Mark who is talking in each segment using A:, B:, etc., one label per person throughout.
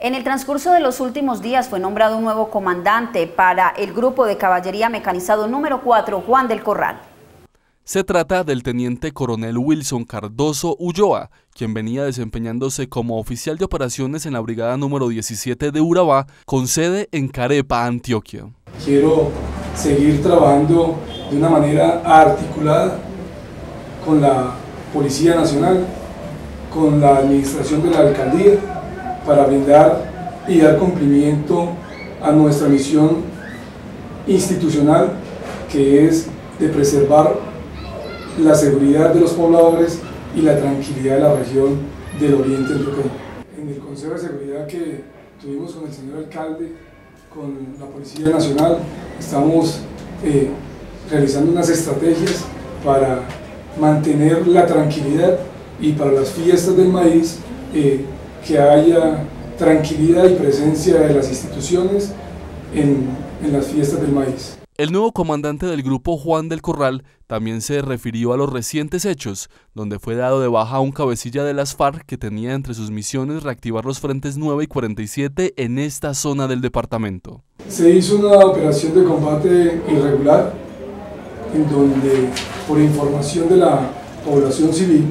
A: En el transcurso de los últimos días fue nombrado un nuevo comandante para el Grupo de Caballería Mecanizado número 4, Juan del Corral.
B: Se trata del teniente coronel Wilson Cardoso Ulloa, quien venía desempeñándose como oficial de operaciones en la brigada número 17 de Urabá, con sede en Carepa, Antioquia.
C: Quiero seguir trabajando de una manera articulada con la Policía Nacional, con la administración de la alcaldía, para brindar y dar cumplimiento a nuestra misión institucional, que es de preservar la seguridad de los pobladores y la tranquilidad de la región del oriente antioqueño. En el Consejo de Seguridad que tuvimos con el señor alcalde, con la Policía Nacional, estamos realizando unas estrategias para mantener la tranquilidad y para las fiestas del maíz, que haya tranquilidad y presencia de las instituciones en las fiestas del maíz.
B: El nuevo comandante del grupo, Juan del Corral, también se refirió a los recientes hechos, donde fue dado de baja a un cabecilla de las FARC que tenía entre sus misiones reactivar los frentes 9 y 47 en esta zona del departamento.
C: Se hizo una operación de combate irregular, en donde, por información de la población civil,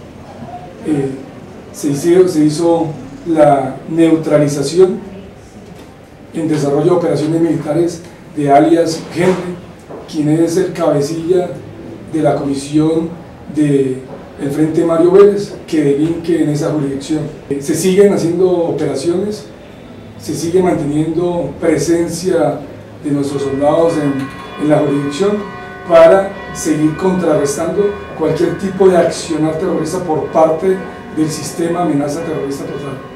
C: se hizo la neutralización en desarrollo de operaciones militares de alias Henry, quien es el cabecilla de la comisión del Frente Mario Vélez, que delinque en esa jurisdicción. Se siguen haciendo operaciones, se sigue manteniendo presencia de nuestros soldados en la jurisdicción para seguir contrarrestando cualquier tipo de accionar terrorista por parte del sistema amenaza terrorista total.